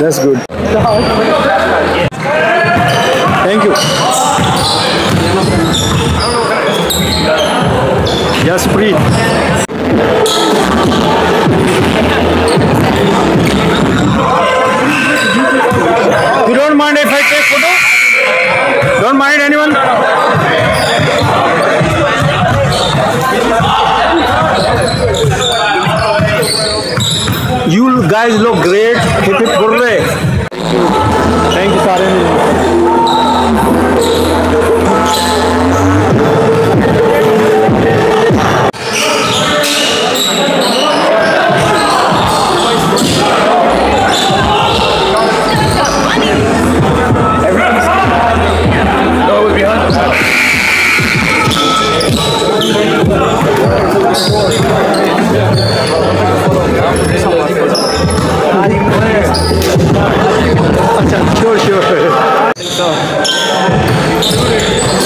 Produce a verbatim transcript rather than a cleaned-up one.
That's good. Thank you. Yes, breathe. You don't mind if I take photo? Don't mind anyone? You guys look great. Hip hip hooray. Thank you, Saheed. Sure, sure.